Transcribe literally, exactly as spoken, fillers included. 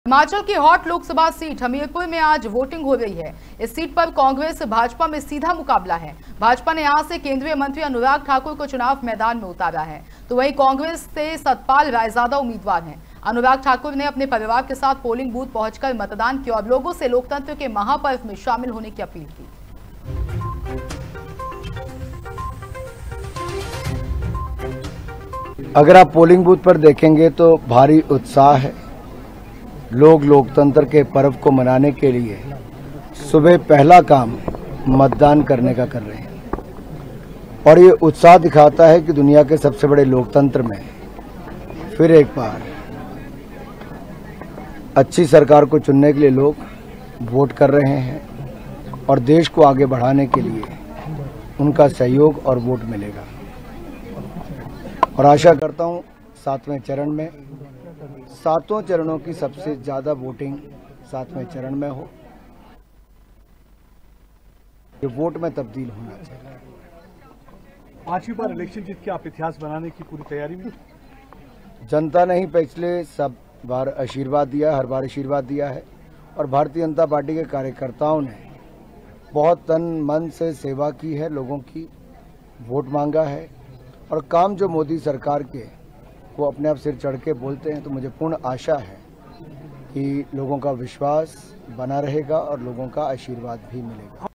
हिमाचल की hot Lok Sabha seat Hamirpur में आज वोटिंग हो रही है। इस सीट पर कांग्रेस भाजपा में सीधा मुकाबला है। भाजपा ने यहां से केंद्रीय मंत्री अनुराग ठाकुर को चुनाव मैदान में उतारा है, तो वहीं कांग्रेस से सतपाल रायजादा उम्मीदवार हैं। अनुराग ठाकुर ने अपने परिवार के साथ पोलिंग बूथ पहुंचकर मतदान किया और लोगों से लोकतंत्र के महापर्व में शामिल होने की अपील की। अगर आप पोलिंग बूथ पर देखेंगे तो भारी उत्साह है। लोग लोकतंत्र के पर्व को मनाने के लिए सुबह पहला काम मतदान करने का कर रहे हैं और ये उत्साह दिखाता है कि दुनिया के सबसे बड़े लोकतंत्र में फिर एक बार अच्छी सरकार को चुनने के लिए लोग वोट कर रहे हैं और देश को आगे बढ़ाने के लिए उनका सहयोग और वोट मिलेगा। और आशा करता हूं सातवें चरण में सातों चरणों की सबसे ज्यादा वोटिंग सातवें चरण में हो। ये वोट में तब्दील होना चाहिए। पांचवी बार इलेक्शन जीत के आप इतिहास बनाने की पूरी तैयारी में? जनता ने ही पिछले सब बार आशीर्वाद दिया, हर बार आशीर्वाद दिया है और भारतीय जनता पार्टी के कार्यकर्ताओं ने बहुत तन मन से सेवा की है, लोगों की वोट मांगा है और काम जो मोदी सरकार के वो अपने आप सिर चढ़ के बोलते हैं, तो मुझे पूर्ण आशा है कि लोगों का विश्वास बना रहेगा और लोगों का आशीर्वाद भी मिलेगा।